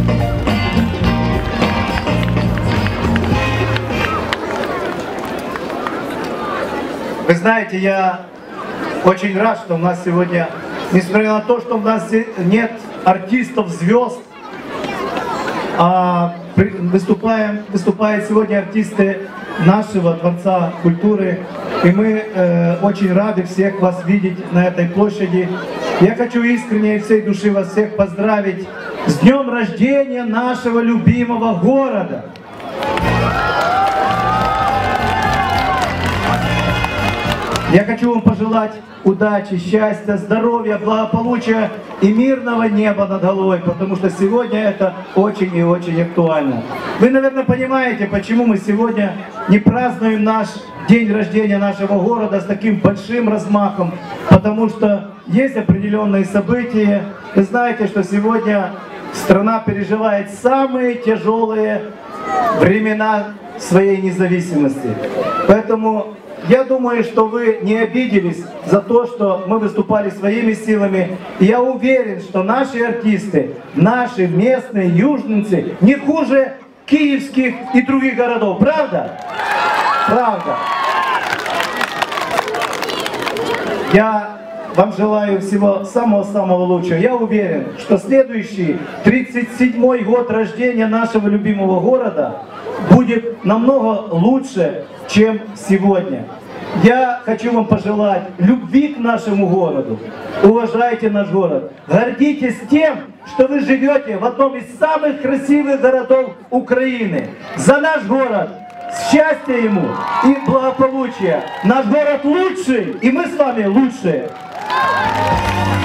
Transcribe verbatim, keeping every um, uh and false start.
Вы знаете, я очень рад, что у нас сегодня, несмотря на то, что у нас нет артистов, звезд, а выступаем, выступают сегодня артисты нашего Дворца культуры. И мы э, очень рады всех вас видеть на этой площади. Я хочу искренне и всей души вас всех поздравить с днем рождения нашего любимого города. Я хочу вам пожелать удачи, счастья, здоровья, благополучия и мирного неба над головой, потому что сегодня это очень и очень актуально. Вы, наверное, понимаете, почему мы сегодня не празднуем наш день рождения нашего города с таким большим размахом, потому что есть определенные события. Вы знаете, что сегодня страна переживает самые тяжелые времена своей независимости. Поэтому я думаю, что вы не обиделись за то, что мы выступали своими силами. И я уверен, что наши артисты, наши местные южненцы не хуже киевских и других городов. Правда? Правда. Я вам желаю всего самого-самого лучшего. Я уверен, что следующий тридцать седьмой год рождения нашего любимого города будет намного лучше, чем сегодня. Я хочу вам пожелать любви к нашему городу. Уважайте наш город. Гордитесь тем, что вы живете в одном из самых красивых городов Украины. За наш город. Счастья ему и благополучия. Наш город лучший, и мы с вами лучшие.